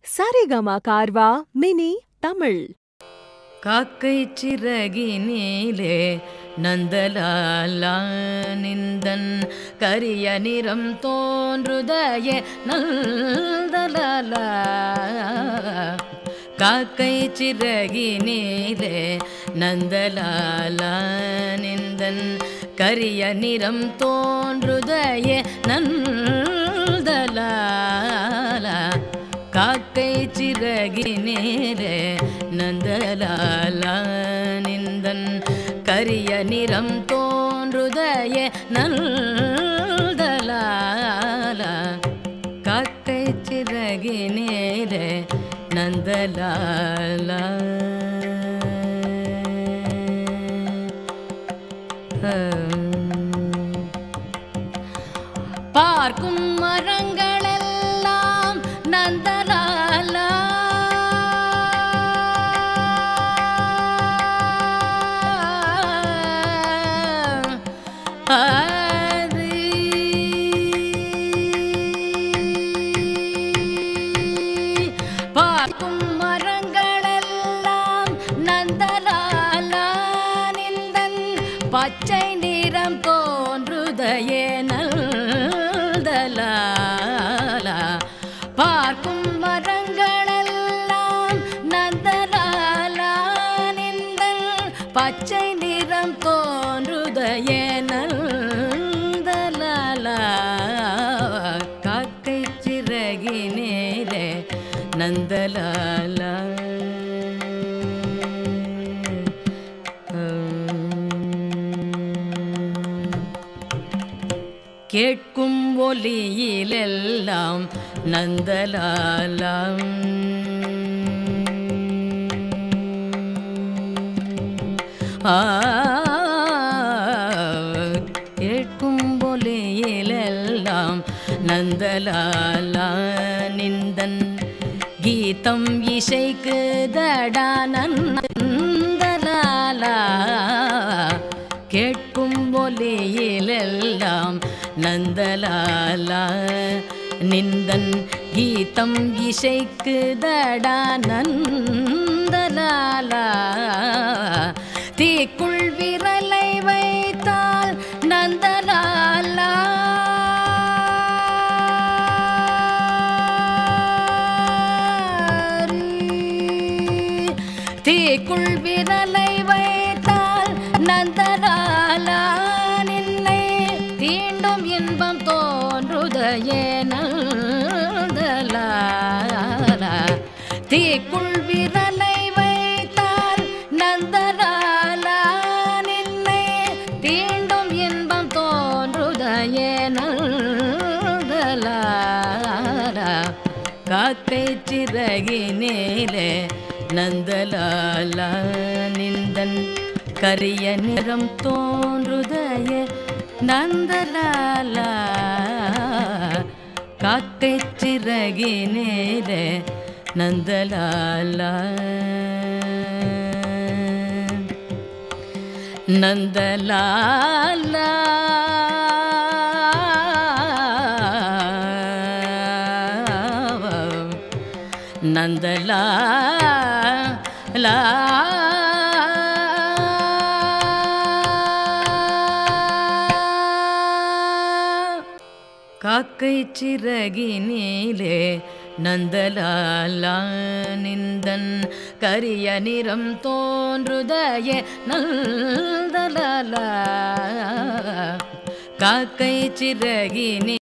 Saregama Carvaan mini Tamil. காக்கை சிறகினிலே நந்தலாலா நிந்தன் கரிய நிறம் தோன்றுதயே நந்தலாலா. காக்கை சிறகினிலே நந்தலாலா நிந்தன் கரிய நிறம் தோன்றுதயே நந்தலாலா. காக்கை சிறகினேரே நந்தலாலா நிந்தன் கரிய நிறம் தோன்றுதயே நந்தலாலா. காக்கை சிறகினேரே நந்தலாலா. பார்க்கும் மரங்களெல்லாம் நந்தலாலா. பார்க்கும் மரங்களெல்லாம் நந்தலாலா நிந்தன் பச்சை நிறம் தோன்றுதயே நந்தலாலா. பார்க்கும் மரங்களெல்லாம் நந்தலாலா நிந்தன் பச்சை நிறம் தோன்றுதயே நந்தலாலா. காக்கை சிறகினேரே நந்தலாலா. கேட்கும் ஒலியிலெல்லாம் நந்தலாலா. கேட்கும் ஒலியிலெல்லாம் நந்தலாலா நிந்தன் கீதம் இசைக்குதடா நந்தலாலா. கேட்கும் ஒலியிலெல்லாம் நந்தலாலா நிந்தன் கீதம் இசைக்குதடா நந்தலாலா. தீக்குள் விரலை வைத்தால் நந்தலாலா. தீக்குள் விரலை வைத்தால் நந்தலாலா நின்னை தீண்டும் இன்பம் தோன்றுதயே நந்தலாலா. தீக்குள் விரலை வைத்தால் நந்தலாலா நின்னை தீண்டும் இன்பம் தோன்றுதயே நந்தலாலா. காக்கை சிறகினேலே நந்தலாலா நிந்தன் கரிய நிறம் தோன்றுதயே நந்தலாலா. காக்கை சிறகினேரே நந்தலாலா. நந்தலாலா. நந்தலாலா. காக்கை சிறகினிலே நந்தலாலா நிந்தன் கரிய நிறம் தோன்றுதயே நந்தலாலா. காக்கை சிறகினி